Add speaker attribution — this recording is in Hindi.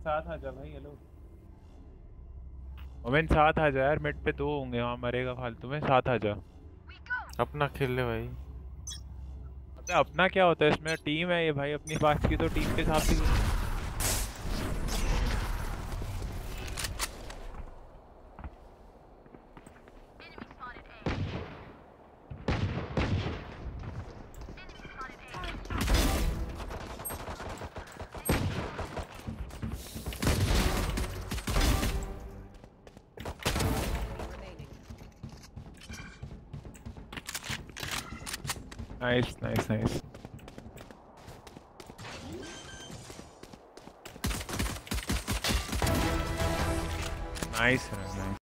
Speaker 1: साथ आ जा भाई। हेलो
Speaker 2: मोमेन साथ आ जा यार, मिड पे दो होंगे वहां, मरेगा फालतू में, साथ आ जा।
Speaker 3: अपना खेल ले भाई।
Speaker 2: अबे अपना क्या होता है इसमें, टीम है ये भाई, अपनी बात की तो टीम के हिसाब से nice nice nice. Nice nice.